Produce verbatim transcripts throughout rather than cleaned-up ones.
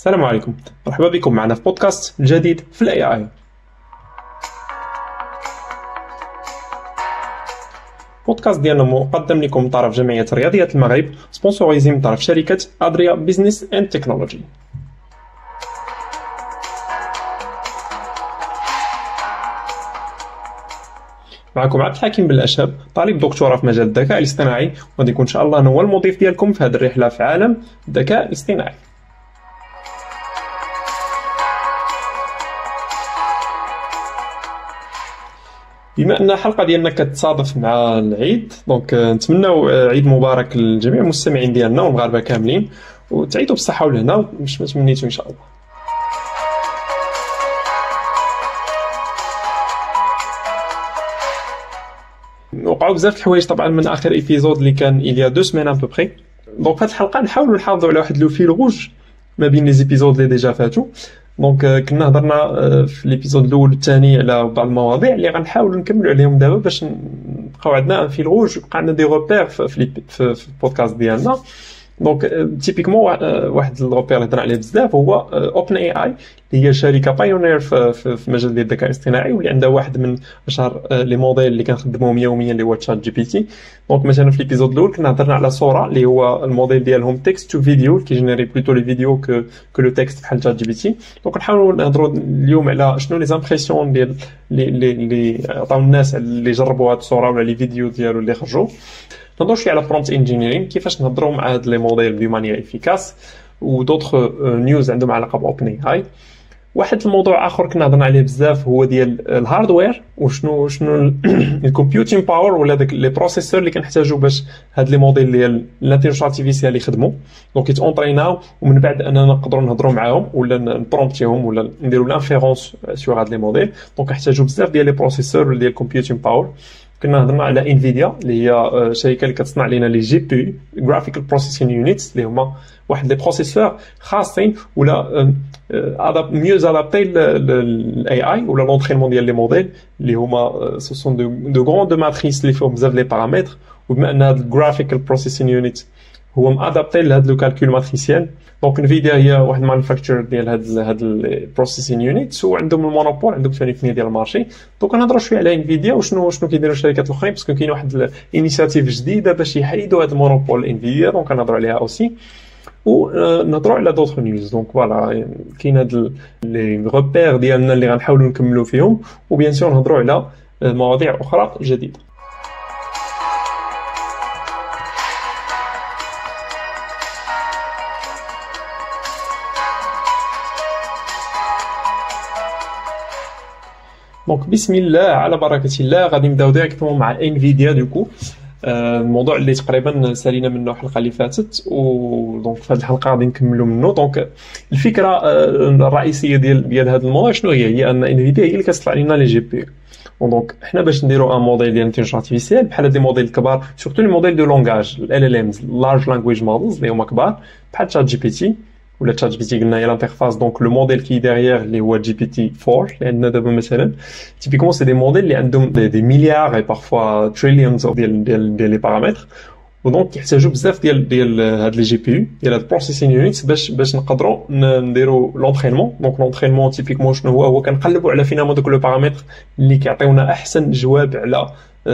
السلام عليكم، مرحبا بكم معنا في بودكاست جديد في الاي اي. بودكاست ديالنا مقدم لكم من طرف جمعية رياضيات المغرب، سبونسوريزي من طرف شركة ادريا بيزنس اند تكنولوجي. معكم عبد الحكيم بن الاشهب، طالب دكتوراه في مجال الذكاء الاصطناعي، وغادي يكون ان شاء الله هو المضيف ديالكم في هذه الرحله في عالم الذكاء الاصطناعي. بما ان الحلقه ديالنا كتصادف مع العيد، دونك نتمنوا عيد مبارك لجميع المستمعين ديالنا والمغاربه كاملين، وتعيدوا بالصحه والهنا باش ما تمنيتوا ان شاء الله. وقعوا بزاف الحوايج طبعا من اخر ايبيزود اللي كان اليا دو سيمين ا بوبري. دونك في هذه الحلقه نحاولوا نحافظوا على واحد لو فيل روج ما بين لي زيبيزود اللي ديجا فاتوا. دونك كنا هضرنا في ليبيزود الاول والثاني على بعض المواضيع اللي غنحاولوا نكملوا عليهم دابا باش نبقاو عندنا فيل روج ويبقى عندنا دي روبير في في, في البودكاست ديالنا. دونك تيبيكمون واحد الروبير اللي هضرنا عليه بزاف هو اوبن اي اي، اللي هي شركه بايونير في, في, في مجال ديال الذكاء الاصطناعي، واللي عندها واحد من اشهر لي موديل اللي كنخدموهم يوميا اللي هو تشات جي بي تي. دونك مثلا في ليبيزود الاول كنا هضرنا على صوره اللي هو الموديل ديالهم تكست تو فيديو، كيجينيري بلوتو لي فيديو كو كو لو تكست بحال تشات جي بي تي. دونك نحاولوا نهضروا اليوم على شنو لي زامبرسيون ديال لي لي عطاو الناس اللي جربوا هاد الصوره ولا لي فيديو ديالو اللي خرجوا. نهضروا شويه على برومبت انجينيرين، كيفاش نهضروا مع هاد لي موديل دو مانيير افيكاس، ودوطخ نيوز عندهم علاقه باوبن اي اي. واحد الموضوع اخر كنا هضرنا عليه بزاف هو ديال الهاردوير، وشنو شنو الكمبيوتين باور ولا داك لي بروسيسور اللي كنحتاجو باش هاد لي موديل ديال الانتيليجنس ارتيفيسيال يخدموا. دونك يتونطريناو ومن بعد اننا نقدروا نهضروا معاهم ولا نبرومبتيهم ولا نديروا لانفيرونس سور هاد لي موديل. دونك نحتاجو بزاف ديال لي بروسيسور ولا ديال الكمبيوتين باور. كنا هضرنا على انفيديا اللي هي شركه اللي كتصنع لنا لي جي بي جرافيكال بروسيسين يونيتس، اللي هما واحد لي بروسيسور خاصين ولا اداب ميوز ادابتي للاي اي ولا لونطرينمون ديال لي موديل اللي هما سو سون دو دو غروند ماتريس اللي فيهم بزاف لي بارامتر. وبما ان هاد الجرافيكال بروسيسين يونيت هو مادابتي لهاد لو كالكول ماتريسيال، دونك انفيديا هي واحد مانيفاكتشر ديال هاد هاد البروسيسين يونيتس، وعندهم المونوبول، عندهم ثمانين بالمية ديال المارشي. دونك نهضروا شويه على انفيديا وشنو شنو كيديروا الشركات الاخرين، باسكو كاين واحد الانيشيتيف جديده باش يحيدوا هاد المونوبول انفيديا. دونك نهضروا عليها اوسي، ونهضروا على دوطخ نيوز. دونك فوالا كاين هاد لي روبير ديالنا اللي غنحاولوا نكملوا فيهم، وبيان سور نهضروا على مواضيع اخرى جديده. دونك بسم الله على بركه الله، غادي نبداو ديريكتوم مع انفيديا. دوكو الموضوع اللي تقريبا سالينا منه الحلقه اللي فاتت، ودونك في هذه الحلقه غادي نكملوا منه. دونك الفكره الرئيسيه ديال ديال هذا الموضوع شنو هي؟ هي ان انفيديا هي اللي كتصنع لنا لي جي بي. دونك حنا باش نديروا ان موديل ديال الانتيليجنس ارتيفيسيال بحال هاد لي موديل كبار، سورتو لي موديل دو لونغاج ال ال امز لارج لانجويج مودلز اللي هما كبار بحال تشات جي بي تي ولا تشات جي بي تي. قلنا هي الانترفاس، دونك لو موديل كي ديغيير اللي هو جي بي تي أربعة اللي عندنا دابا مثلا. تيبيكمون سي دي موديل اللي عندهم دي, دي مليار اي بارفوا تريليونز ديال ديال ديال لي بارامتر، ودونك كيحتاجوا بزاف ديال ديال هاد لي جي بي يو ديال هاد بروسيسين يونيتس باش باش نقدروا نديروا لونطرينمون. دونك لونطرينمون تيبيكمون شنو هو؟ هو كنقلبوا على فينا دوك لو بارامتر اللي كيعطيونا احسن جواب على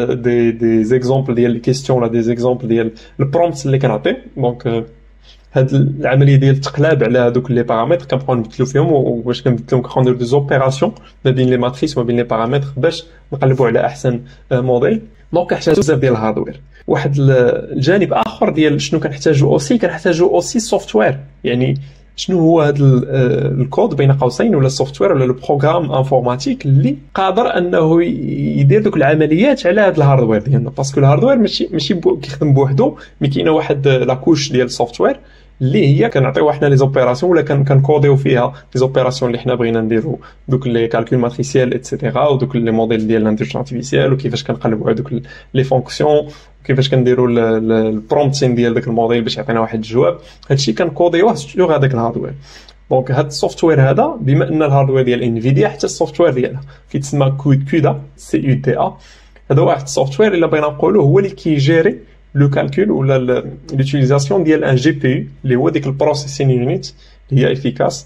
دي دي زيكزامبل ديال لي كيسيون ولا دي زيكزامبل ديال البرومبت اللي كنعطيو. دونك هاد العمليه ديال التقلاب على هذوك لي بارامتر كنبقاو نبدلو فيهم، واش كنبدلوهم كنبقاو نديرو دي زوبيراسيون ما بين لي ماتريس وما بين لي بارامتر باش نقلبوا على احسن موديل. دونك كنحتاجو بزاف ديال الهاردوير. واحد الجانب اخر ديال شنو كنحتاجو اوسي، كنحتاجو اوسي السوفتوير. يعني شنو هو هذا الكود بين قوسين ولا السوفتوير ولا البروغرام انفورماتيك اللي قادر انه يدير دوك العمليات على هذا الهاردوير ديالنا. باسكو الهاردوير ماشي ماشي كيخدم بوحدو، مي كاينه واحد لاكوش ديال السوفتوير اللي هي كنعطيو حنا لي زوبيراسيون ولا كنكوديو فيها لي زوبيراسيون اللي حنا بغينا نديرو، دوك لي كالكول ماتريسيال ايتترا، ودوك لي موديل ديال الانتيليجنس ارتيفيسيال، وكيفاش كنقلبوا على دوك لي فونكسيون، وكيفاش كنديروا البرومبتين ديال داك الموديل باش يعطينا واحد الجواب. هادشي كنكوديوه سور هذاك الهاردوير. دونك هاد السوفتوير هذا بما ان الهاردوير ديال انفيديا حتى السوفتوير ديالها كيتسمى كودا سي يو تي ا. هذا واحد السوفتوير اللي بغينا نقولوا هو اللي كيجيري لو كالكول ولا لوتيليزاسيون ديال ان جي بي يو اللي هو ديك البروسيسين يونيت اللي هي افيكاس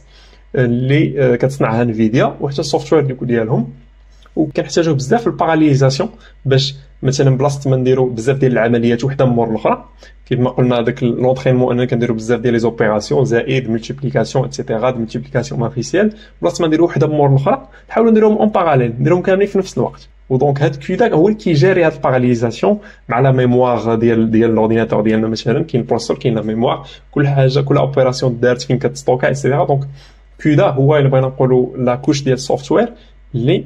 اللي كتصنعها انفيديا وحتى السوفتوير ديالهم، وكنحتاجوه بزاف في الباراليزاسيون باش مثلا بلاصه ما نديرو بزاف ديال العمليات وحده مور الاخرى، كيف ما قلنا هذاك لونطرينمون اننا كنديرو بزاف ديال لي زوبيراسيون زائد ملتيبليكاسيون اتسيتيرا د ملتيبليكاسيون ماتريسيال، بلاصه ما نديرو وحده مور الاخرى نحاولوا نديروهم اون باراليل، نديروهم كاملين في نفس الوقت. ودونك هاد كيدا هو اللي كيجاري هاد الباراليزاسيون مع لا ميموار ديال ديال الاورديناتور ديالنا. مثلا كاين البروسيسور كاين لا ميموار، كل حاجه كل اوبيراسيون دارت فين كتستوكا اتسيتيرا. دونك كيدا هو اللي بغينا نقولوا لا كوش ديال السوفتوير اللي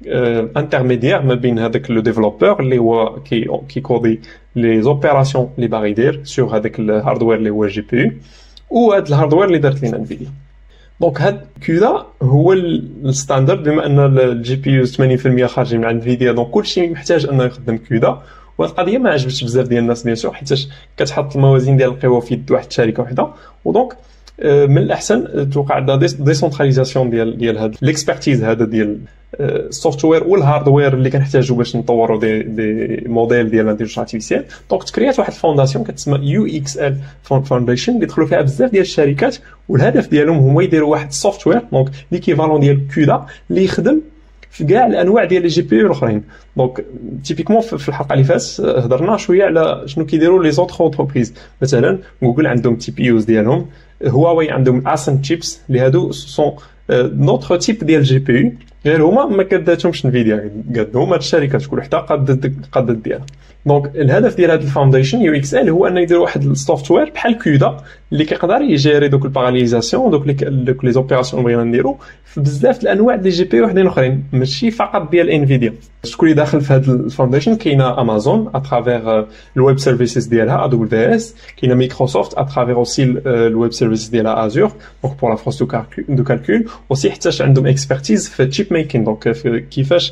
انترميديير ما بين هذاك لو ديفلوبور اللي هو كي كي كودي لي زوبيراسيون اللي باغي يدير سور هذاك الهاردوير اللي هو الجي بي يو، وهذا الهاردوير اللي دارت لينا انفيديا. دونك هاد كيدا هو الستاندرد، بما ان الجي بي يو ثمانين بالمية خارجين من انفيديا، دونك كلشي محتاج انه يخدم كيدا. وهاد القضيه ما عجبتش بزاف ديال الناس بيان سور، حيتاش كتحط الموازين ديال القوى في يد واحد الشركه وحده. ودونك من الاحسن توقع عندنا ديسونتراليزاسيون ديال ديال هاد ليكسبرتيز هذا ديال السوفتوير والهاردوير اللي كنحتاجو باش نطوروا دي دي موديل ديال الانتيليجنس ارتيفيسيال. دونك تكريات واحد الفونداسيون كتسمى يو اكس ال فاونديشن اللي دخلوا فيها بزاف ديال الشركات، والهدف ديالهم هو يديروا واحد السوفتوير دونك ليكيفالون ديال كيدا اللي يخدم في كاع الانواع ديال لي جي بي يو الاخرين. دونك تيبيكمون في الحلقه اللي فاتت هضرنا شويه على شنو كيديروا لي زوطخ اونتربريز. مثلا جوجل عندهم تي بي يوز ديالهم، هواوي عندهم اسن تشيبس اللي هادو سون نوتر تيب ديال جي بي يو، غير هما ما كداتهمش انفيديا، قادو هما الشركات كل وحده قادت قادت ديالها. دونك الهدف ديال هذا الفاونديشن يو اكس ال هو انه يديروا واحد السوفتوير بحال كيدا اللي كيقدر يجيري دوك الباراليزاسيون دوك دوك لي زوبيراسيون اللي بغينا نديرو في بزاف الانواع ديال جي بي يو وحدين اخرين، ماشي فقط ديال انفيديا. شكون اللي داخل في هذا الفاونديشن؟ كاينه امازون اترافير الويب سيرفيسز ديالها ا دبليو في اس، كاينه مايكروسوفت اترافير اوسي الويب سيرفيسز ديالها ازور دونك بور لا فورس دو كالكول، اوسي حتى عندهم اكسبرتيز في تشيب ميكين دونك كيفاش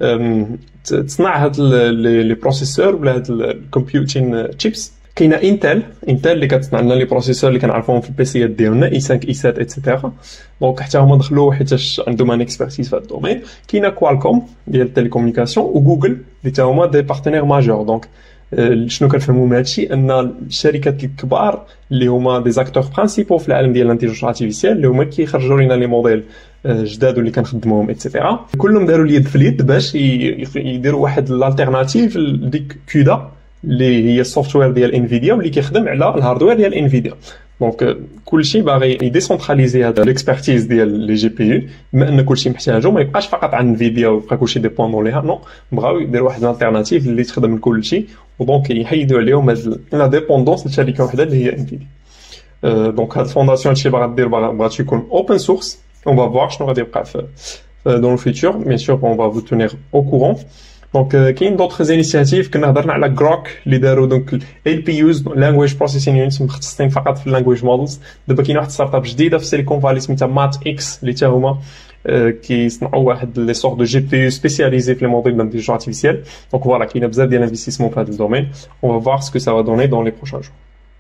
تصنع هاد لي بروسيسور ولا هاد الكمبيوتين تشيبس. كاينه انتل انتل اللي كتصنع لنا لي بروسيسور اللي كنعرفوهم في البيسيات ديالنا اي خمسة اي سبعة اتسيتيرا، دونك حتى هما دخلوا حيتاش عندهم ان اكسبرتيز في هذا الدومين. كاينه كوالكوم ديال التليكومونيكاسيون وجوجل اللي تا هما دي بارتنير ماجور. دونك شنو كنفهموا من هادشي؟ ان الشركات الكبار اللي هما دي زاكتور برينسيبو في العالم ديال الانتيليجنس ارتيفيسيال اللي هما كيخرجوا لنا لي موديل جداد واللي كنخدموهم اتسيتيرا، كلهم داروا اليد في اليد باش يديروا واحد الالتيرناتيف لديك كيدا اللي هي السوفتوير ديال انفيديا واللي كيخدم على الهاردوير ديال انفيديا. دونك كلشي باغي يديسونتراليزي هذا الاكسبرتيز ديال لي جي بي يو، بما ان كلشي محتاجو ما يبقاش فقط عند انفيديا ويبقى كلشي ديبوندون ليها، نو بغاو يديروا واحد الالتيرناتيف اللي تخدم لكلشي، ودونك يحيدوا عليهم هاد لا ديبوندونس لشركه وحده اللي هي انفيديا. دونك هاد الفونداسيون هادشي باغا دير باغا تكون اوبن سورس. on va voir شنو غادي يبقى في dans le futur. Bien sûr on va vous tenir au courant. دونك كاين دوطخ انيشيتيف كنا هضرنا على جروك اللي داروا دونك ال بي يوز لانجويج بروسيسين يونتس مختصين فقط في اللانجويج مودلز. دابا كاين واحد ستارت اب جديده في سيليكون فالي سميتها مات اكس اللي حتى هما كيصنعوا واحد لي سور دو جي بي يو سبيسياليزي في لي موديل دانتيليجنس ارتيفيسيال. دونك فوالا كاين بزاف ديال الانفستيسمون في هذا الدومين. on va voir ce que ça va donner dans les prochains jours.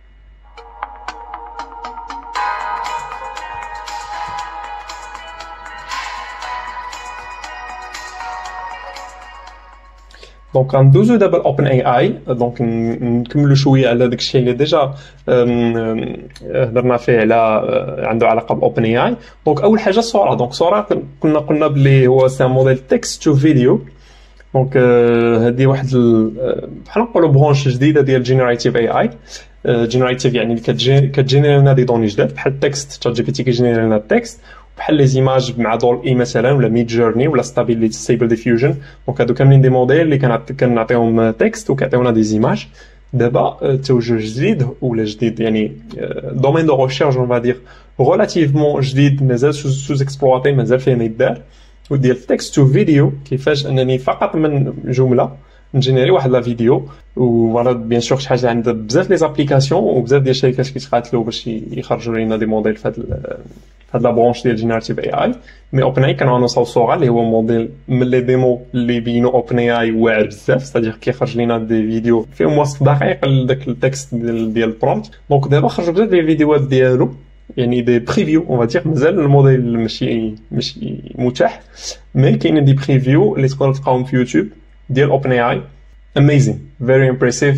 دونك غندوزو دابا الاوبن اي اي. دونك نكملوا شويه على داك الشيء اللي ديجا هضرنا فيه على عنده علاقه بالاوبن اي اي. دونك اول حاجه صوره. دونك صوره كنا قلنا بلي هو سي موديل تكست تو فيديو. دونك هذه واحد بحال نقولوا برونش جديده ديال جينيراتيف اي اي. جينيراتيف يعني اللي كتجينيري لنا دي دوني جداد بحال التكست. تشات جي بي تي كيجينيري لنا التكست بحال لي زيماج مع دول اي مثلا ولا ميد جورني ولا ستابيليتي ستيبل ديفيوجن. دونك هادو كاملين دي موديل اللي كنعطيهم تكست وكيعطيونا دي زيماج. دابا توجه جديد ولا جديد يعني دومين دو ريشيرش اون فادير ريلاتيفمون جديد مازال سوز اكسبلواتي مازال فيه ما يدار وديال تكست تو فيديو. كيفاش انني فقط من جمله نجينيري واحد لا فيديو. وفوالا بيان سور شي حاجه عند بزاف لي زابليكاسيون وبزاف ديال الشركات كيتقاتلوا باش يخرجوا لنا دي موديل في هاد هاد لا برونش ديال جينيراتيف اي اي. مي اوبن اي كانوا انونساو صوره اللي هو موديل من لي ديمو اللي بينوا اوبن اي اي واعر بزاف، ستادير كيخرج لنا دي فيديو فيهم وصف دقيق لداك التكست ديال ديال البرومبت. دونك دابا خرجوا بزاف ديال الفيديوهات ديالو يعني دي بريفيو اون فادير. مازال الموديل ماشي ماشي متاح مي كاينين دي بريفيو اللي تقدروا تلقاهم في يوتيوب ديال اوبن اي اي. amazing very impressive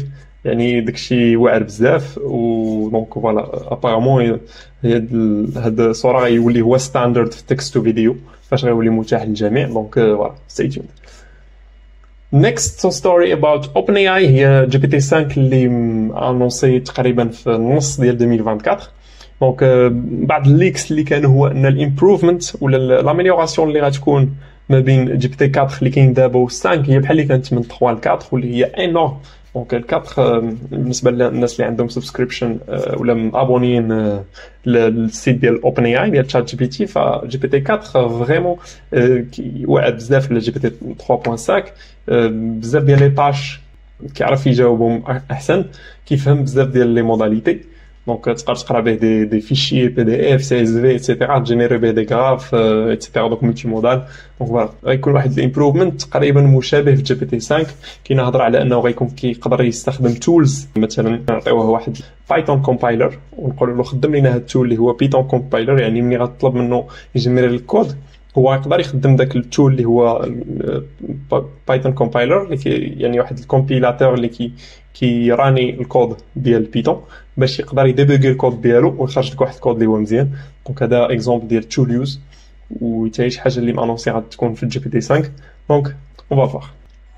يعني داكشي واعر بزاف. و دونك فوالا ابارامون هاد الصوره غيولي هو ستاندرد في تكست تو فيديو فاش غيولي متاح للجميع. دونك فوالا stay tuned. next story about OpenAI هي جي بي تي خمسة اللي انونسي تقريبا في النص ديال ألفين وأربعة وعشرين. دونك بعض الليكس اللي كانوا هو ان الامبروفمنت ولا لاميليوراسيون اللي غتكون ما بين جي بي تي أربعة اللي كاين دابا و خمسة هي بحال اللي كانت من ثلاثة ل أربعة واللي هي انورم. دونك أربعة بالنسبه للناس اللي عندهم سبسكريبشن ولا ابونيين للسيت ديال اوبن اي اي ديال تشات جي بي تي فجي بي تي أربعة فريمون واعد بزاف على جي بي تي ثلاثة فاصلة خمسة. بزاف ديال لي طاش كيعرف يجاوبهم احسن كيفهم بزاف ديال لي موداليتي. دونك تقدر تقرا به دي دي فيشي بي دي اف سي اس في ايتترا جينيري به دي غراف ايتترا. دونك ملتي مودال. دونك فوالا غيكون واحد الامبروفمنت تقريبا مشابه في جي بي تي خمسة. كينهضر على انه غيكون كيقدر يستخدم تولز مثلا نعطيوه واحد بايثون كومبايلر ونقولوا له خدم لنا هاد التول اللي هو بيثون كومبايلر. يعني ملي غتطلب منه يجينيري الكود هو يقدر يخدم داك التول اللي هو بايثون كومبايلر اللي يعني واحد الكومبيلاتور اللي كي كيراني الكود ديال بيثون باش يقدر يديبوغي الكود ديالو ويخرج لك واحد الكود اللي هو مزيان. دونك هذا اكزومبل ديال تول يوز وتاي شي حاجه اللي مانونسي غتكون في الجي بي تي خمسة. دونك اون فا فار.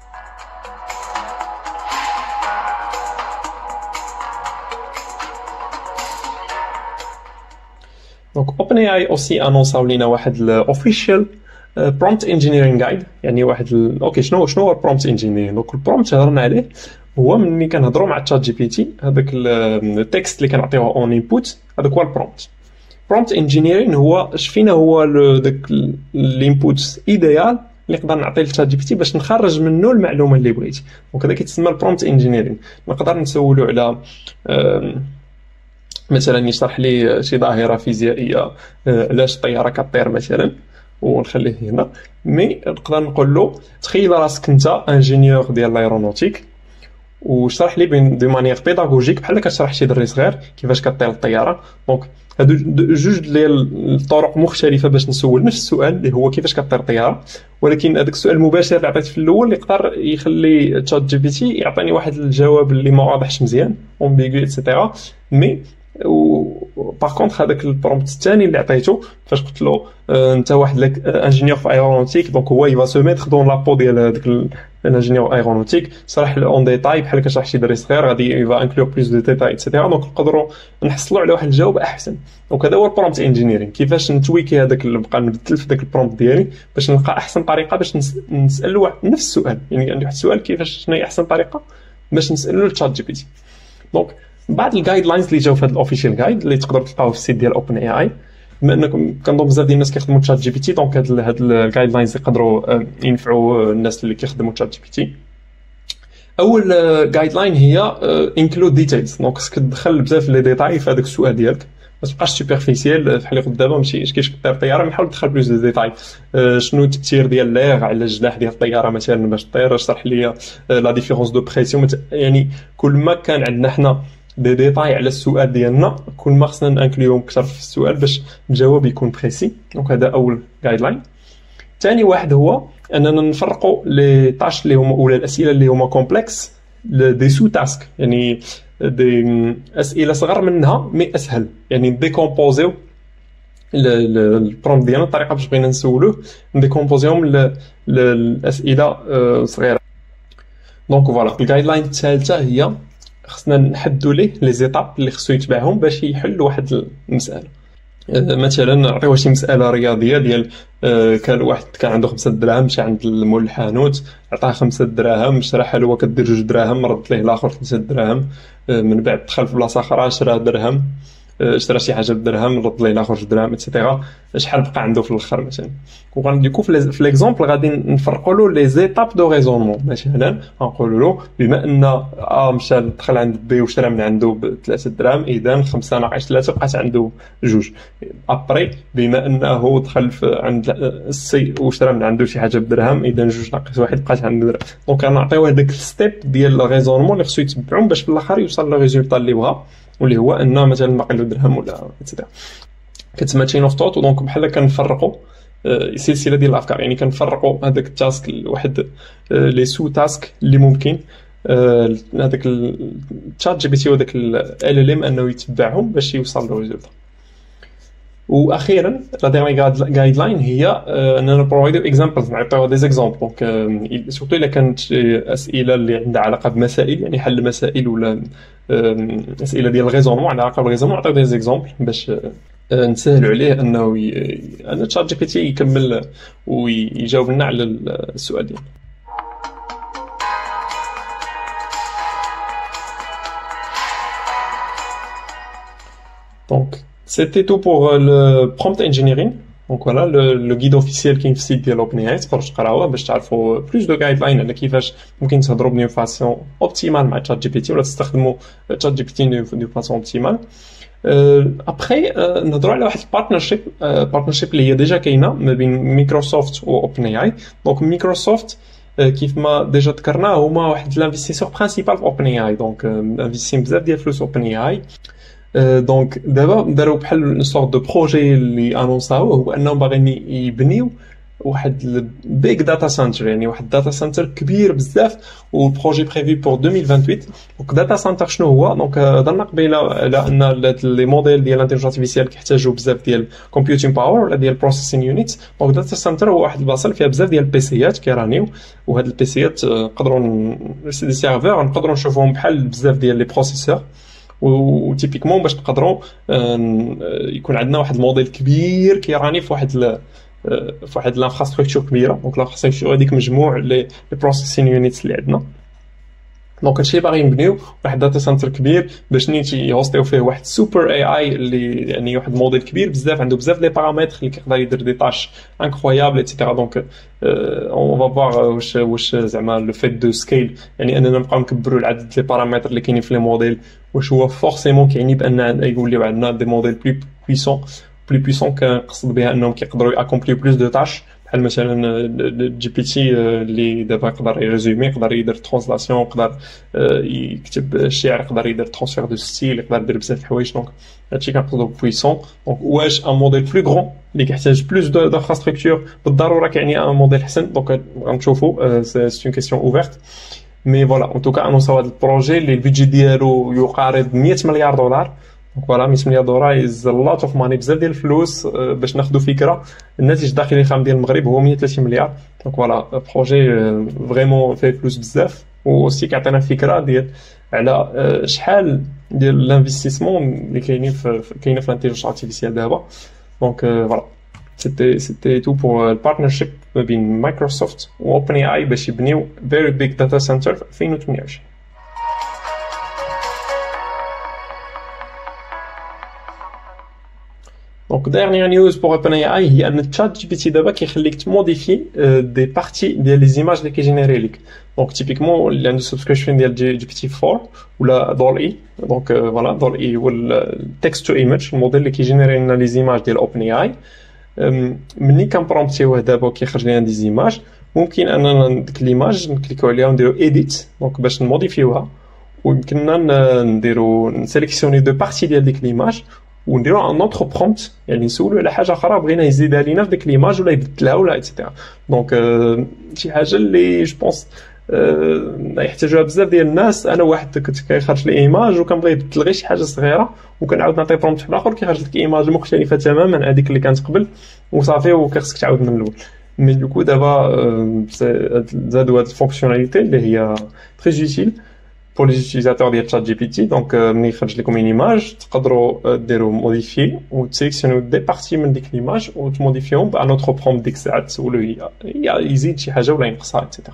دونك اوبن اي اي اوسي انونساو لينا واحد الاوفيشال برومبت انجينيرينغ جايد. يعني واحد ال... اوكي شنو شنو هو البرومبت انجينيرينغ؟ دونك البرومبت هضرنا عليه هو ملي كنهضروا مع تشات جي بي تي هذاك التكست اللي كنعطيوه اون انبوت هذاك هو البرومبت. برومبت انجينيرينغ هو فينا هو داك الانبوت ايديال اللي نقدر نعطيه لتشات جي بي تي باش نخرج منه المعلومه اللي بغيتي. دونك هذا كيتسمى البرومبت انجينيرينغ. نقدر نسولو على مثلا يشرح لي شي ظاهره فيزيائيه علاش الطياره كطير مثلا ونخليه هنا. مي نقدر نقول له تخيل راسك انت انجينيور ديال الايرونوتيك وشرح لي دو مانيير بيداغوجيك بحال كتشرح شي دري صغير كيفاش كطير الطياره. دونك هادو جوج ديال الطرق مختلفه باش نسول نفس السؤال اللي هو كيفاش كطير الطياره. ولكن هذاك السؤال المباشر اللي عطيت في الاول يقدر يخلي تشات جي بي تي يعطيني واحد الجواب اللي ما واضحش مزيان امبيغو ايتترا. مي و باغ كونطخ هذاك البرومبت الثاني اللي عطيته فاش قلت له انت واحد انجينيور في ايرونوتيك دونك هو يفا سو ميتر دون لابو ديال هذاك الانجينيور ايرونوتيك شرح اون ديتاي بحال كشرح شي دري صغير غادي يفا انكلور بلوس دو ديتاي ايتترا. دونك نقدروا نحصلوا على واحد الجواب احسن. دونك هذا هو البرومبت انجينيرينغ كيفاش نتويكي هذاك نبقى نبدل في داك البرومبت ديالي باش نلقى احسن طريقه باش نسال نفس السؤال. يعني عندي واحد السؤال كيفاش شنو هي احسن طريقه باش نسالو لتشات جي بي تي. دونك بعض الجايد لاينز اللي جاو في هذا الاوفيشال جايد اللي تقدروا تلقاوه في السيت ديال اوبن اي اي. بما انكم كنظن بزاف ديال الناس كيخدموا تشات جي بي تي دونك هاد هاد الجايد لاينز يقدروا ينفعوا الناس اللي كيخدموا تشات جي بي تي. اول جايد لاين هي انكلود ديتيلز. دونك خصك تدخل بزاف لي ديتاي في هذاك السؤال ديالك ما تبقاش سوبرفيسيال بحال اللي قلت دابا ماشي كيفاش كطير الطياره. نحاول ندخل بلوس دو ديتاي شنو التاثير ديال ليغ على الجناح ديال الطياره مثلا باش طير. شرح لي لا ديفيرونس دو بريسيون. يعني كل ما كان عندنا حنا دي ديتاي على السؤال ديالنا كل ما خصنا نانكليوهم اكثر في السؤال باش الجواب يكون بريسي. دونك هذا اول جايد لاين. ثاني واحد هو اننا نفرقوا لي طاش اللي هما ولا الاسئله اللي هما كومبلكس دي سو تاسك. يعني دي اسئله صغر منها مي اسهل. يعني ديكومبوزيو البرومبت ديالنا الطريقه باش بغينا نسولوه نديكومبوزيهم للاسئله صغيره. دونك فوالا الجايد لاين الثالثه هي خصنا نحددوا ليه لي زيتاب اللي خصو يتبعهم باش يحل واحد المساله. مثلا نعطيوه شي مساله رياضيه ديال كان واحد كان عنده خمسة دراهم مشى عند المول الحانوت عطاه خمسة دراهم شراها له كدير جوج دراهم رد ليه الاخر ثلاثة دراهم من بعد دخل في بلاصه اخرى شرا درهم اشترى شي حاجه بدرهم رد ليه الاخر جوج دراهم ايتترا. شحال بقى عنده في الاخر مثلا. وغنديكو في ليكزامبل غادي نفرقوا له لي زيتاب دو ريزونمون. مثلا غنقولوا له بما ان ا مشى دخل عند بي وشرى من عنده ب ثلاثة دراهم اذا خمسة ناقص ثلاثة بقات عنده جوج. ابري بما انه دخل عند السي وشرى من عنده شي حاجه بدرهم اذا جوج ناقص واحد بقات عنده درهم. دونك غنعطيوه هذاك الستيب ديال الريزونمون اللي خصو يتبعهم باش في الاخر يوصل للريزولطا اللي بغا واللي هو انه مثلا باقي له درهم ولا ايتترا. كتسمى تشين اوف توت. دونك بحال كنفرقوا سلسله ديال الافكار. يعني كنفرقوا هذاك التاسك لواحد لي سو تاسك اللي ممكن هذاك الشات جي بي تي وهذاك ال ال ام انه يتبعهم باش يوصل للريزولت. واخيرا لا ديرني جايد لاين هي اننا نبروفايدو اكزامبلز، نعطيو دي زيكزامبل. دونك سورتو الا كانت اسئله اللي عندها علاقه بمسائل، يعني حل مسائل ولا اسئله ديال الريزونمون على علاقه بالريزونمون، نعطيو دي زيكزامبل باش نسهلوا عليه انه ي... ان تشات جي بي تي يكمل ويجاوب لنا على السؤال ديالنا. Donc, c'était tout pour le prompt engineering. Donc voilà, le, le guide officiel qui est في السيت ديال OpenAI تقدروا تقراوه باش تعرفوا بلوس دو جايد لاين على كيفاش ممكن تهضروا بنيو فاسون اوبتيمال مع تشات جي بي تي ولا تستخدموا تشات جي بي تي دو فاسون اوبتيمال. ابخي نهضروا على واحد البارتنرشيب بارتنرشيب اللي هي ديجا كاينه ما بين مايكروسوفت و OpenAI. دونك مايكروسوفت كيف ما ديجا ذكرنا هما واحد لانفستيسور برينسيبال في OpenAI، دونك انفيستين بزاف ديال الفلوس OpenAI. دونك دابا داروا بحال سورت دو بروجي اللي انونساوه، هو انهم باغيين يبنيو واحد بيج داتا سنتر، يعني واحد داتا سنتر كبير بزاف، والبروجي بريفي بور ألفين وثمانية وعشرين. دونك داتا سنتر شنو هو؟ دونك هضرنا قبيله على ان لي موديل ديال الانتيليجنس ارتيفيسيال كيحتاجوا بزاف ديال كومبيوتين باور ولا ديال بروسيسين يونيتس. دونك داتا سنتر هو واحد البلاصه اللي فيها بزاف ديال البيسيات كيرانيو، وهاد البيسيات نقدروا سي دي سيرفور نقدروا نشوفوهم بحال بزاف ديال لي بروسيسور، و تيبيكمون باش نقدروا يكون عندنا واحد الموديل كبير كيراني في واحد ل... في واحد الانفراستركتور كبيره. دونك الانفراستركتور هذيك مجموع لي بروسيسين يونيتس اللي عندنا. دونك هادشي باغي نبنيو واحد داتا سنتر كبير باش نيت يهوستيو فيه واحد سوبر اي اي اللي يعني واحد موديل كبير بزاف عنده بزاف لي بارامتر اللي كيقدر يدير دي طاش انكرويابل ايتترا. دونك اون فا فوار واش واش زعما لو فيت دو سكيل، يعني اننا نبقاو نكبروا العدد لي بارامتر اللي كاينين في لي موديل، واش هو فورسيمون كيعني بان يوليو عندنا دي موديل بلو بويسون بلو بويسون كنقصد بها انهم كيقدروا ياكومبليو بلوس دو طاش، بحال مثلا جي بي تي اللي دابا يقدر يريزومي، يقدر يدير ترانسلاسيون، يقدر يكتب الشعر، يقدر يدير ترانسفير دو ستيل، يقدر يدير بزاف الحوايج. دونك هادشي كنقصدو بويسون. دونك واش ان موديل بلو غران اللي كيحتاج بلوس دو انفراستركتور بالضروره كيعني ان موديل حسن؟ دونك غنشوفوا سي اون كيسيون اوفيرت. مي فوالا ان توكا انونساو هذا البروجي اللي البيدجي ديالو يقارب مية مليار دولار. دونك فوالا مية مليار دولار از لوت اوف ماني، بزاف ديال الفلوس. باش ناخذوا فكره الناتج الداخلي الخام ديال المغرب هو مية وثلاثين مليار. دونك فوالا بروجي فريمون فيه فلوس بزاف، وسي كيعطينا فكره ديال على شحال ديال الانفستيسمون اللي كاينين في كاينه في الانتيليجنس ارتيفيسيال دابا. دونك فوالا سيتي سيتي تو بور البارتنرشيب ما بين مايكروسوفت و اوبن اي اي باش يبنيو فيري بيج داتا سنتر في ألفين وثمانية وعشرين. دونك ديرنيير نيوز بور اوبن اي اي هي ان تشات جي بي تي دابا كيخليك تموديفي دي بارتي ديال لي زيماج اللي كيجينيري لك. دونك تيبيكمون اللي عنده سبسكريبشن ديال جي بي تي أربعة ولا دول اي، دونك فوالا دول اي هو التكست تو ايمج، الموديل اللي كيجينيري لنا لي زيماج ديال اوبن اي اي. ملي كنبرومبتيوه دابا كيخرج لنا دي زيماج، ممكن اننا ديك ليماج نكليكو عليها ونديرو ايديت دونك باش نموديفيوها، ويمكننا نديرو نسيليكسيوني دو بارتي ديال ديك ليماج ونديرو ان اوتر برومبت، يعني نسولو على حاجه اخرى بغينا يزيدها لينا في ديك ليماج ولا يبدلها ولا ايتترا. دونك شي حاجه اللي جو بونس يحتاجوها بزاف ديال الناس. انا واحد كنت كيخرج لي ايماج وكنبغي يبدل غير شي حاجه صغيره، وكنعاود نعطي برومبت واحد اخر كيخرج لك ايماج مختلفه تماما عن هذيك اللي كانت قبل، وصافي وكيخصك تعاود من الاول. مي دوكو دابا زادوا هاد الفونكسيوناليتي اللي هي تري يوتيل pour les utilisateurs ديال تشات جي بي تي. دونك ملي يخرج لكم ايماج تقدروا ديروا موديفي وتسيليكسيونيو دي بارتي من ديك ليماج وتموديفيهم بان اوتر برومبت ديك الساعه، تسولو هي يزيد شي حاجه ولا ينقصها ايتترا.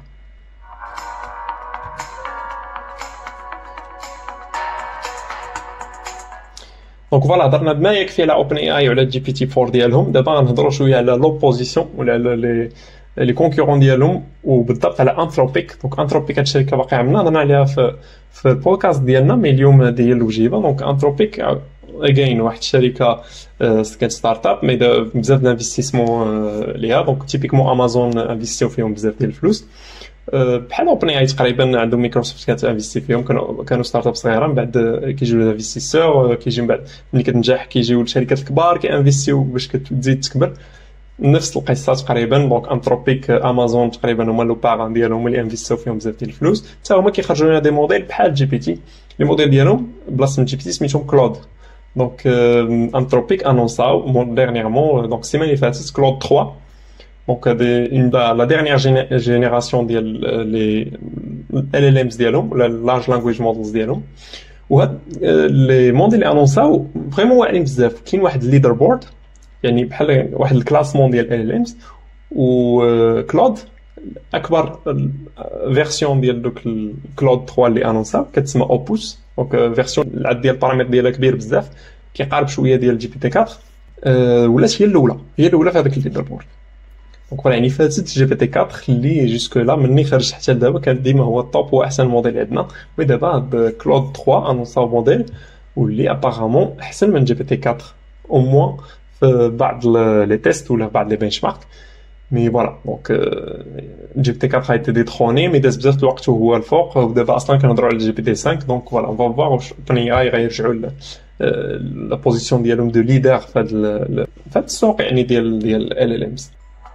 دونك فوالا هضرنا بما يكفي على اوبن اي اي وعلى جي بي تي أربعة ديالهم. دابا غنهضروا شويه على لوبوزيسيون ولا على لي لي كونكورون ديالهم، وبالضبط على انثروبيك. دونك انثروبيك هاد الشركه باقي عملنا هضرنا عليها في في البودكاست ديالنا، مي اليوم ديال الوجيبه. دونك انثروبيك اغين واحد الشركه كانت ستارت اب مي بزاف د انفستيسمون ليها. دونك تيبيكمون امازون انفستيو فيهم بزاف ديال الفلوس، بحال اوبن اي تقريبا عندهم مايكروسوفت كانت انفستي فيهم، كانوا كانوا ستارت اب صغيره. من بعد كيجيو الانفستيسور، كيجي من بعد ملي كتنجح كيجيو الشركات الكبار كيانفستيو باش كتزيد تكبر. نفس القصه تقريبا. دونك انتروبيك امازون تقريبا هما لو باران ديالهم هما اللي انفيستيو فيهم بزاف ديال الفلوس، حتى هما كيخرجوا لنا دي موديل بحال جي بي تي. لي موديل ديالهم بلاصه من جي بي تي سميتهم كلود. دونك انتروبيك انونساو ديرنييرمون دونك السيمانه اللي فاتت كلود ثلاثة. دونك هذه لا ديرنيير جينيراسيون ديال لي ال ال امز ديالهم ولا لارج لانجويج مودلز ديالهم. وهاد لي موديل اللي انونساو فريمون واعرين بزاف. كاين واحد الليدر بورد يعني بحال واحد الكلاسمون ديال ال ال امز، وكلود اكبر فيرسيون ديال دوك الكلود ثلاثة اللي انونساو كتسمى اوبوس. دونك فيرسيون العدد ديال البارامتر ديالها كبير بزاف، كيقارب شويه ديال جي بي تي أربعة. أه ولات هي الاولى هي الاولى في هذاك الليدر بورد. دونك يعني فاتت جي بي تي أربعة اللي جوسكو لا مني خرج حتى لدابا كان ديما هو الطوب واحسن موديل عندنا. ودابا هاد كلود ثلاثة انونساو موديل واللي ابارامون احسن من جي بي تي أربعة او موان في بعض لي تيست ولا بعض لي بنش مارك. مي فوالا دونك جي بي تي أربعة غايتي ديتروني مي داز بزاف الوقت وهو الفوق، ودابا اصلا كنهضروا على جي بي تي خمسة. دونك فوالا اون فوا واش اوبن اي اي غيرجعوا لا بوزيسيون ديالهم دو ليدر في هذا السوق يعني ديال ديال ال ال امز.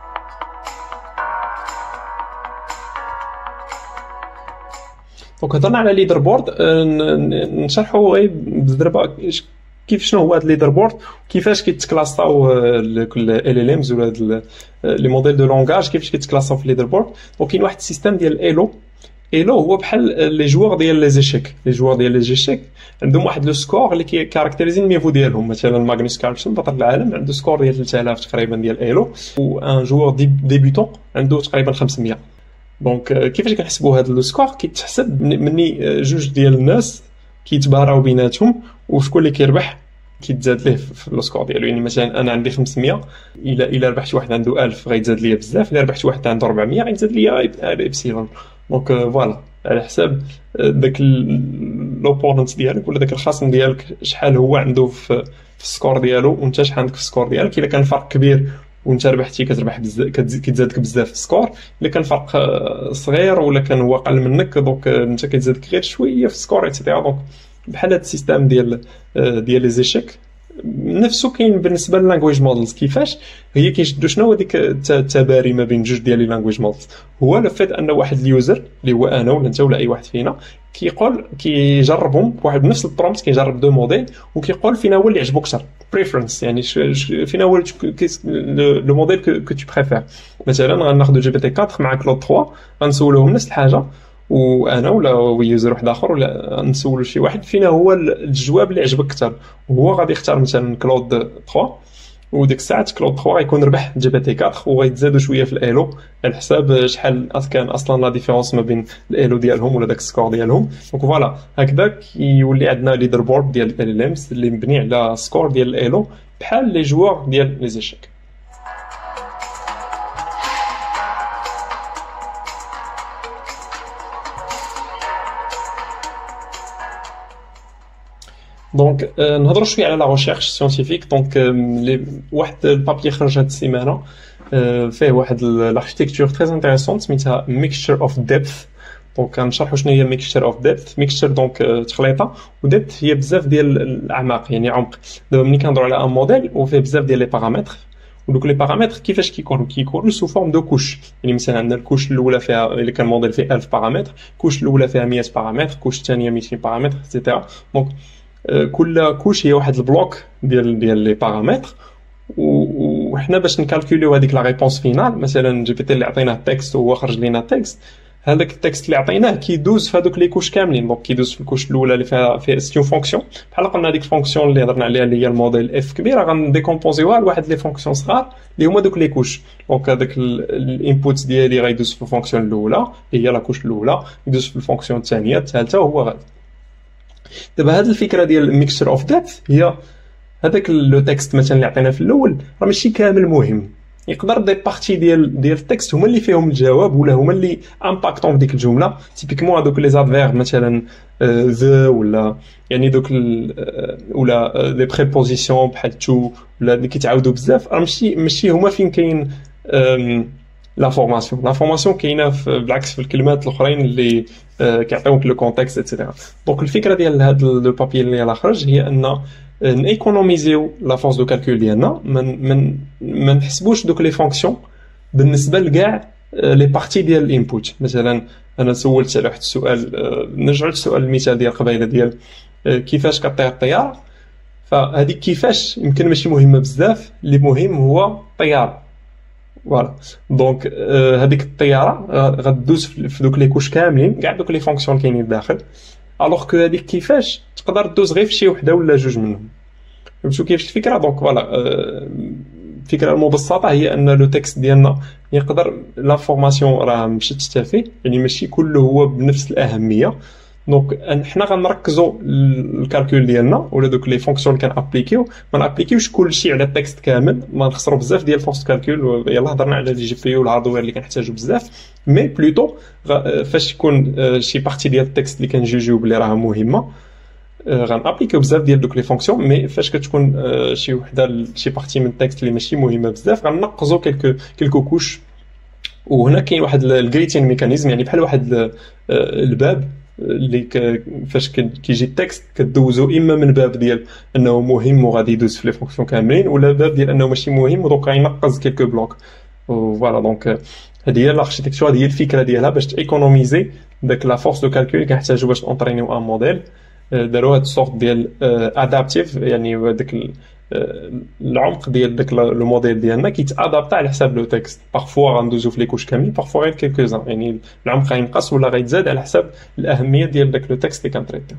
دونك هضرنا على ليدر بورد، نشرحوا غير بزربه كيف شنو هو هذا الليدر بورد وكيفاش كيتكلاساو كل ال ال امز ولا هاد لي موديل دو لونغاج كيفاش كيتكلاساو في الليدر بورد. دونك كاين واحد السيستم ديال ايلو. ايلو هو بحال لي جوار ديال لي زيشيك. لي جوار ديال لي زيشيك عندهم واحد لو سكور اللي كيكاركتيريزي الميفو ديالهم. مثلا ماغنوس كارلسن بطل العالم عنده سكور ديال ثلاثة آلاف تقريبا ديال ايلو، وان جوار ديبيوتون عنده تقريبا خمسمية. دونك كيفاش كنحسبوا هذا لو سكور؟ كيتحسب مني جوج ديال الناس كيتباراو بيناتهم وشكون اللي كيربح كيتزاد ليه في لو سكور ديالو. يعني مثلا انا عندي خمسمية، الا الا ربحت واحد عنده ألف غيتزاد ليا بزاف، الا ربحت واحد عنده أربعمية غيتزاد ليا ابسيلون. دونك فوالا على حساب داك لوبوننت ديالك ولا داك الخصم ديالك شحال هو عنده في السكور ديالو وانت شحال عندك في السكور ديالك. الا كان فرق كبير وانت ربحتي كتربح بزاف كيتزادك بزاف في السكور. الا كان فرق صغير ولا كان هو اقل منك دونك انت كيتزادك غير شويه في السكور ايتترا. دونك بحال هذا السيستم ديال ديال لي زيشيك نفسه كاين بالنسبه للانجويج مودلز. كيفاش هي كيشدوا شنو هو ديك التباري ما بين جوج ديال لي لانجويج مودلز؟ هو لو فيت ان واحد اليوزر اللي هو انا ولا انت ولا اي واحد فينا كيقول كيجربهم بواحد بنفس البرومبت، كيجرب دو موديل وكيقول فينا هو اللي عجبو اكثر بريفرنس. يعني فينا هو لو موديل كو تو بريفير. مثلا غناخذ جي بي تي أربعة مع كلود ثلاثة غنسولوهم نفس الحاجه، وانا ولا يوزر واحد اخر ولا نسولو شي واحد فينا هو الجواب اللي عجبك اكثر، وهو غادي يختار مثلا كلود ثلاثة. وديك الساعات كلود ثلاثة غيكون ربح جي بي تي أربعة وغيتزادوا شويه في الايلو على حساب شحال كان اصلا لا ديفيرونس ما بين الايلو ديالهم ولا داك السكور ديالهم. دونك فوالا هكذا كيولي عندنا ليدر بورد ديال ال ال امز اللي مبني على سكور ديال الايلو بحال لي جوار ديال لي زيشيك. دونك نهضروا شويه على لا ريشيرش ساينتيفيك. دونك واحد البابي خرج هاد السيمانه فيه واحد الاركتيكتور تري انتريسونت سميتها ميكستشر اوف ديبث. دونك غنشرحوا شنو هي ميكستشر اوف ديبث. ميكستشر دونك تخليطه، وديبث هي بزاف ديال الاعماق يعني عمق. دابا ملي كنهضروا على ان موديل وفيه بزاف ديال لي بارامتر، ودوك لي بارامتر كيفاش كيكونوا كيكونوا سو فورم دو كوش. يعني مثلا عندنا الكوش الاولى فيها اللي كان موديل فيه ألف بارامتر، الكوش الاولى فيها مية بارامتر، الكوش الثانيه ميتين بارامتر ايتترا. دونك كل كوش هي واحد البلوك ديال ديال لي بارامتر، وحنا باش نكالكوليو هذيك لا ريبونس فينال. مثلا جي بي تي اللي عطيناه تكست وهو خرج لينا تكست، هذاك التكست اللي عطيناه كيدوز في هذوك لي كوش كاملين. دونك كيدوز في الكوش الاولى اللي فيها فيها ستيون فونكسيون بحال قلنا هذيك الفونكسيون اللي هضرنا عليها اللي هي الموديل اف كبيره غنديكومبوزيوها لواحد لي فونكسيون صغار اللي هما دوك لي كوش. دونك هذاك الانبوت ديالي غيدوز في الفونكسيون الاولى هي لا كوش الاولى، يدوز في الفونكسيون الثانيه الثالثه وهو غادي. دابا هاد الفكره ديال ميكستشر اوف ديبث هي هذاك لو تكست مثلا اللي عطينا في الاول راه ماشي كامل مهم. يقدر دي بارتي ديال ديال التكست هما اللي فيهم الجواب ولا هما اللي امباكطون في ديك الجمله. تيبيكمون هذوك لي زادفيرب مثلا ذا ولا يعني دوك ولا لي بريبوزيسيون بحال تو ولا اللي كيتعاودوا بزاف راه ماشي ماشي هما فين كاين لا فورماسيون. لا فورماسيون كاينه بالعكس في الكلمات الاخرين اللي كيعطيوك لو كونتكست ايتترا. دونك الفكره ديال هذا لو بابي اللي راه خرج هي ان نيكونوميزيو لا فورس دو كالكول ديالنا، من من ما نحسبوش دوك لي فونكسيون بالنسبه لكاع لي بارتي ديال الانبوت. مثلا انا سولت على واحد السؤال، نرجعوا للسؤال المثال ديال قبيله ديال كيفاش كطير الطياره، فهذيك كيفاش يمكن ماشي مهمه بزاف، اللي مهم هو الطياره. فوالا دونك هذيك الطياره غدوز في دوك لي كوش كاملين كاع دوك لي فونكسيون كاينين داخل، الوغ كو هذيك كيفاش تقدر دوز غير في شي وحده ولا جوج منهم. فهمتوا كيفاش الفكره؟ دونك فوالا الفكره المبسطه هي ان لو تكست ديالنا يقدر لافورماسيون راه مشات تختفي، يعني ماشي كله هو بنفس الاهميه. دونك حنا غنركزوا الكالكول ديالنا ولا دوك لي فونكسيون كان ابليكيو، ما نابليكيوش كلشي على التكست كامل، ما نخسروا بزاف ديال فورس كالكول. يلا هضرنا على لي جي بي يو والهاردوير اللي كنحتاجو بزاف، مي بلوتو فاش يكون شي بارتي ديال التكست اللي كنجوجيو بلي راه مهمه غنابليكيو بزاف ديال دوك لي فونكسيون، مي فاش كتكون شي وحده شي بارتي من التكست اللي ماشي مهمه بزاف غنقصوا كلكو كلكو كوش. وهنا كاين واحد الجريتين ميكانيزم، يعني بحال واحد الباب اللي فاش كيجي التكست كدوزو اما من باب ديال انه مهم وغادي يدوز في لي فونكسيون كاملين، ولا باب ديال انه ماشي مهم ودونك غينقص كلكو بلوك. فوالا دونك هذه هي الاركتيكتور، هذه هي الفكره ديالها باش تيكونوميزي داك لا فورس دو كالكول اللي كنحتاجو باش اونطرينيو ان موديل. داروا هاد السورت ديال ادابتيف، يعني داك العمق ديال داك لو موديل ديالنا كيتادابط على حساب لو تكست. بارفوا غندوزو في لي كوش كاملين، بارفوا غير كيلكو زان، يعني العمق غينقص ولا غيتزاد على حساب الاهميه ديال داك لو تكست اللي كنتريتيو.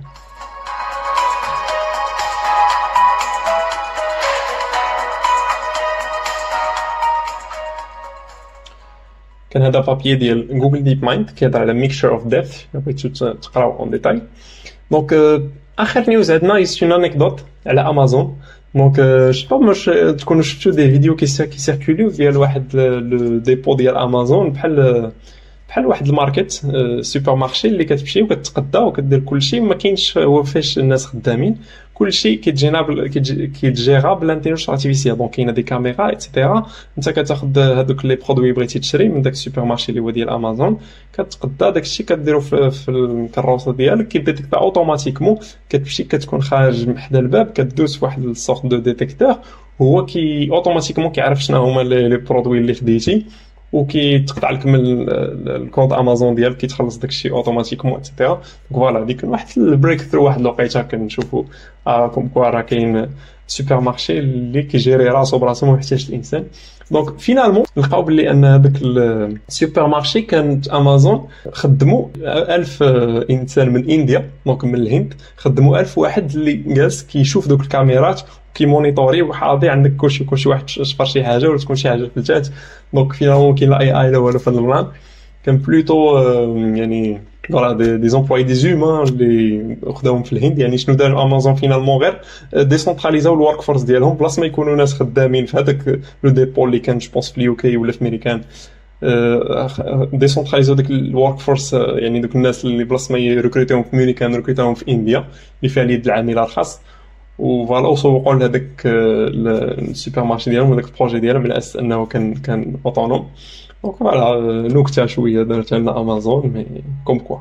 كان هذا بابي ديال جوجل ديب مايند كيهضر على ميكشر اوف ديبث، بغيتو تقراو اون ديتاي. دونك اخر نيوز عندنا هي سون انيكدوت على امازون. دونك جو با واش تكونوا شفتوا دي فيديو كي سيركوليو ديال واحد لو ديبو ديال امازون، بحال بحال واحد الماركت سوبر مارشي اللي كتمشي وكتقدا وكدير كلشي، ما كاينش هو فاش الناس خدامين، كلشي كيتجيناب كيتجيرا بالانتيليجنس ارتيفيسيال. دونك كاينه دي كاميرا ايتترا، انت كتاخذ هذوك لي برودوي بغيتي تشري من داك السوبر مارشي اللي هو ديال امازون، كتقدا داكشي كديرو في, في الكروسه ديالك، كيديتيكتا اوتوماتيكمون، كتمشي كتكون خارج حدا الباب كدوز في واحد السورت دو ديتيكتور، هو كي اوتوماتيكمون كيعرف شنو هما لي برودوي اللي خديتي، وكيتقطع لك من الكونت امازون ديالك، كيتخلص داكشي اوتوماتيكمون ايتترا. فوالا ديك واحد البريك ثرو، واحد الوقيته كنشوفوا اه كوم كوا راه كاين سوبر مارشي اللي كيجيري راسو براسو ما محتاجش الانسان. دونك فينالمون لقاو بلي ان هذاك السوبر مارشي كانت امازون خدموا ألف انسان من انديا، دونك من الهند، خدموا ألف واحد اللي جالس كيشوف دوك الكاميرات كيمونيطوري وحاضي عندك كلشي كلشي واحد شفر شي حاجه ولا تكون شي حاجه فلتات. دونك فينالمون كاين لا اي اي لا والو في البلان، كان بلوتو يعني فوالا دي دي امبلوي دي زومان اللي خداهم في الهند. يعني شنو دار امازون فينالمون؟ غير ديسونتراليزاو الورك فورس ديالهم، بلاص ما يكونوا ناس خدامين في هذاك لو ديبول اللي كان جوبونس في اليو كي ولا في امريكان، ديسونتراليزاو داك الورك فورس، يعني دوك الناس اللي بلاص ما يركروتيهم في امريكان ركروتيهم في انديا اللي فيها اليد العامله الخاص. وفوالا وسوقوا لهذاك السوبر مارشي ديالهم وداك البروجي ديالهم على اساس انه كان كان اوتونوم. دونك فوالا نكته شويه دارت لنا امازون، مي كوم كوا.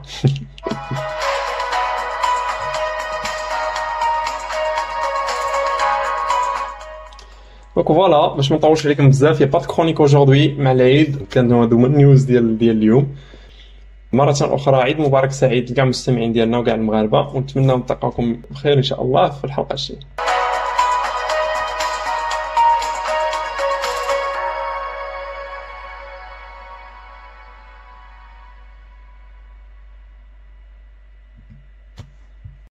دونك فوالا باش ما نطولش عليكم بزاف، يا با كرونيك اوجوردي مع العيد، كانوا هادو النيوز ديال ديال اليوم. مرة أخرى عيد مبارك سعيد لكاع المستمعين ديالنا وكاع المغاربة، ونتمنى نلقاكم بخير إن شاء الله في الحلقة الجاية.